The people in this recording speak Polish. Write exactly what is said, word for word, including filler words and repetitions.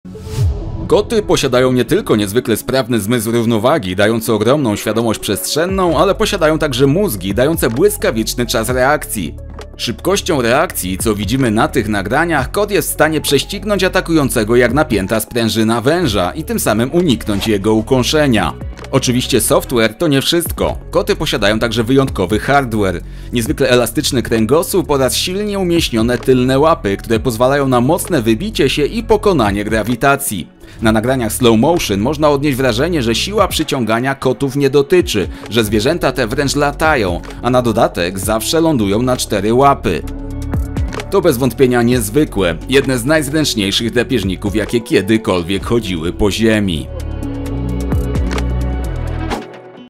Koty posiadają nie tylko niezwykle sprawny zmysł równowagi, dający ogromną świadomość przestrzenną, ale posiadają także mózgi, dające błyskawiczny czas reakcji. Szybkością reakcji, co widzimy na tych nagraniach, kot jest w stanie prześcignąć atakującego jak napięta sprężyna węża i tym samym uniknąć jego ukąszenia. Oczywiście software to nie wszystko. Koty posiadają także wyjątkowy hardware. Niezwykle elastyczny kręgosłup oraz silnie umieśnione tylne łapy, które pozwalają na mocne wybicie się i pokonanie grawitacji. Na nagraniach slow motion można odnieść wrażenie, że siła przyciągania kotów nie dotyczy, że zwierzęta te wręcz latają, a na dodatek zawsze lądują na cztery łapy. To bez wątpienia niezwykłe, jedne z najzręczniejszych drapieżników, jakie kiedykolwiek chodziły po ziemi.